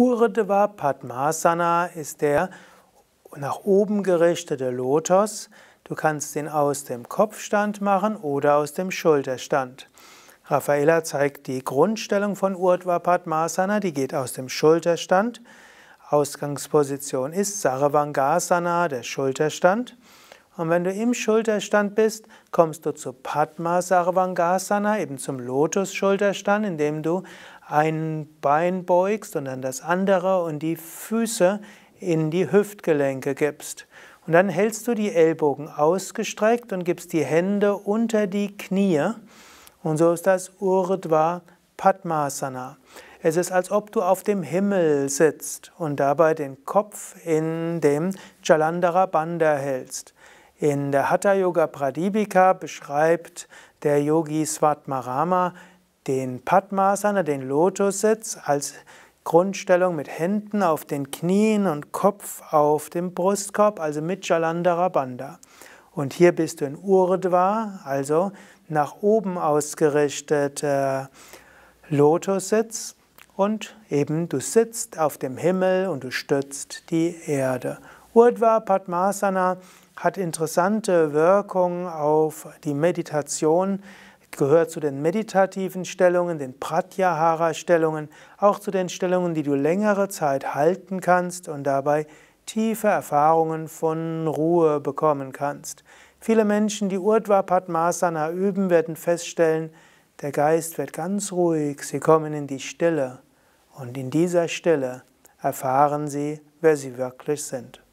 Urdhva Padmasana ist der nach oben gerichtete Lotus. Du kannst ihn aus dem Kopfstand machen oder aus dem Schulterstand. Raffaella zeigt die Grundstellung von Urdhva Padmasana, die geht aus dem Schulterstand. Ausgangsposition ist Sarvangasana, der Schulterstand. Und wenn du im Schulterstand bist, kommst du zu Padma Sarvangasana, eben zum Lotus-Schulterstand, indem du ein Bein beugst und dann das andere und die Füße in die Hüftgelenke gibst. Und dann hältst du die Ellbogen ausgestreckt und gibst die Hände unter die Knie. Und so ist das Urdhva Padmasana. Es ist, als ob du auf dem Himmel sitzt und dabei den Kopf in dem Jalandhara Bandha hältst. In der Hatha Yoga Pradipika beschreibt der Yogi Svatmarama den Padmasana, den Lotussitz, als Grundstellung mit Händen auf den Knien und Kopf auf dem Brustkorb, also mit Jalandhara Bandha. Und hier bist du in Urdhva, also nach oben ausgerichtet Lotussitz, und eben du sitzt auf dem Himmel und du stützt die Erde. Urdhva Padmasana hat interessante Wirkung auf die Meditation, gehört zu den meditativen Stellungen, den Pratyahara-Stellungen, auch zu den Stellungen, die du längere Zeit halten kannst und dabei tiefe Erfahrungen von Ruhe bekommen kannst. Viele Menschen, die Urdhva Padmasana üben, werden feststellen, der Geist wird ganz ruhig, sie kommen in die Stille und in dieser Stille erfahren sie, wer sie wirklich sind.